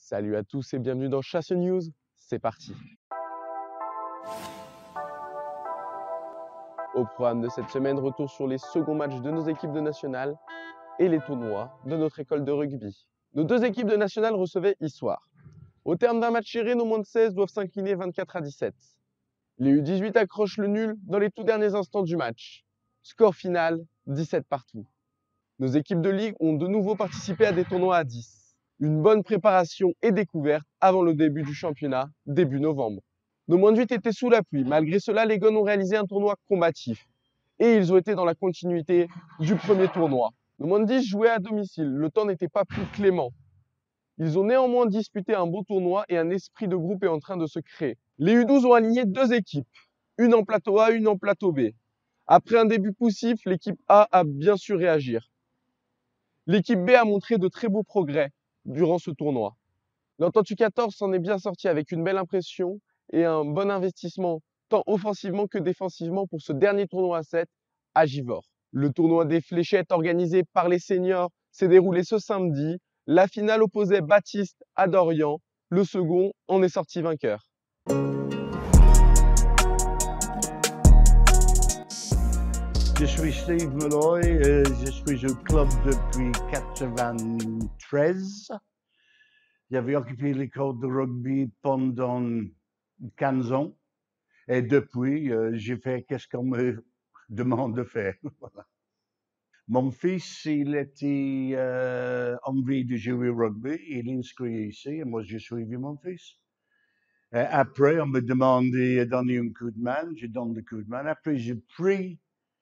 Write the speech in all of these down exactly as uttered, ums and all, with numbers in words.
Salut à tous et bienvenue dans Chasse News, c'est parti. Au programme de cette semaine, retour sur les seconds matchs de nos équipes de nationale et les tournois de notre école de rugby. Nos deux équipes de nationale recevaient Issoire. Au terme d'un match serré, nos moins de seize doivent s'incliner vingt-quatre à dix-sept. Les U dix-huit accrochent le nul dans les tout derniers instants du match. Score final, dix-sept partout. Nos équipes de ligue ont de nouveau participé à des tournois à dix. Une bonne préparation et découverte avant le début du championnat, début novembre. Nos moins de huit étaient sous la pluie. Malgré cela, les Gones ont réalisé un tournoi combatif. Et ils ont été dans la continuité du premier tournoi. Nos moins de dix jouaient à domicile. Le temps n'était pas plus clément. Ils ont néanmoins disputé un beau tournoi et un esprit de groupe est en train de se créer. Les U douze ont aligné deux équipes. Une en plateau A, une en plateau B. Après un début poussif, l'équipe A a bien su réagir. L'équipe B a montré de très beaux progrès durant ce tournoi. L'Entente U quatorze s'en est bien sorti avec une belle impression et un bon investissement tant offensivement que défensivement pour ce dernier tournoi à sept à Givors. Le tournoi des fléchettes organisé par les seniors s'est déroulé ce samedi. La finale opposait Baptiste à Dorian. Le second en est sorti vainqueur. Je suis Steve Malloy, euh, je suis au club depuis quatre-vingt-treize. J'avais occupé l'école de rugby pendant quinze ans et depuis, euh, j'ai fait ce qu'on me demande de faire. Voilà. Mon fils, il était euh, envie de jouer au rugby, il est inscrit ici et moi j'ai suivi mon fils. Et après, on me demandait de donner un coup de main, je donne le coup de main. Après, j'ai pris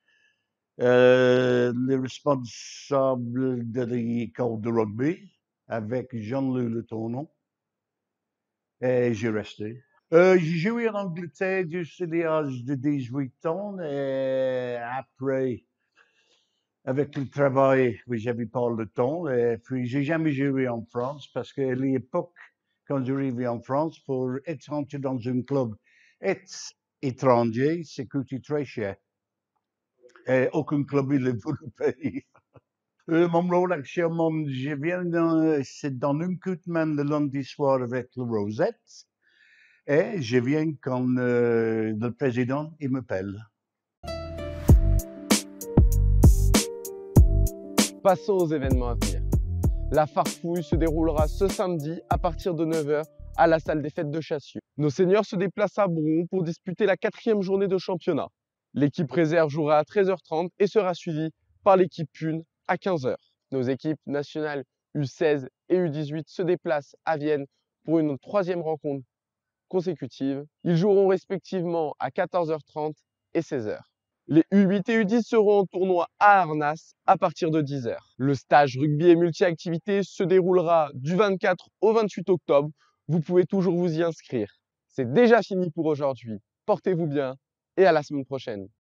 Euh, le responsable de l'école de rugby avec Jean-Louis Le Tournon et j'ai resté. Euh, j'ai joué en Angleterre jusqu'à l'âge de dix-huit ans et après, avec le travail, oui, j'avais pas le temps et puis j'ai jamais joué en France parce qu'à l'époque, quand j'arrivais en France, pour être entré dans un club étranger, ça coûtait très cher. Et aucun club ne voulait payer. Euh, mon rôle actuellement, je viens dans, c'est dans une coup de main le lundi soir avec le Rosette. Et je viens quand euh, le président il m'appelle. Passons aux événements à venir. La farfouille se déroulera ce samedi à partir de neuf heures à la salle des fêtes de Chassieux. Nos seniors se déplacent à Bron pour disputer la quatrième journée de championnat. L'équipe réserve jouera à treize heures trente et sera suivie par l'équipe une à quinze heures. Nos équipes nationales U seize et U dix-huit se déplacent à Vienne pour une troisième rencontre consécutive. Ils joueront respectivement à quatorze heures trente et seize heures. Les U huit et U dix seront en tournoi à Arnas à partir de dix heures. Le stage rugby et multi-activités se déroulera du vingt-quatre au vingt-huit octobre. Vous pouvez toujours vous y inscrire. C'est déjà fini pour aujourd'hui. Portez-vous bien et à la semaine prochaine.